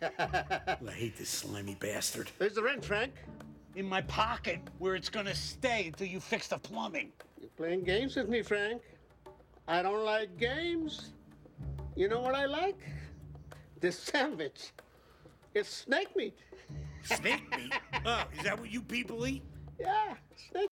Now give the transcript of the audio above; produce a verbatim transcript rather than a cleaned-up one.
I hate this slimy bastard. There's the rent, Frank. In my pocket, where it's gonna stay until you fix the plumbing. You're playing games with me, Frank. I don't like games. You know what I like? This sandwich. It's snake meat. Snake meat? Oh, is that what you people eat? Yeah, snake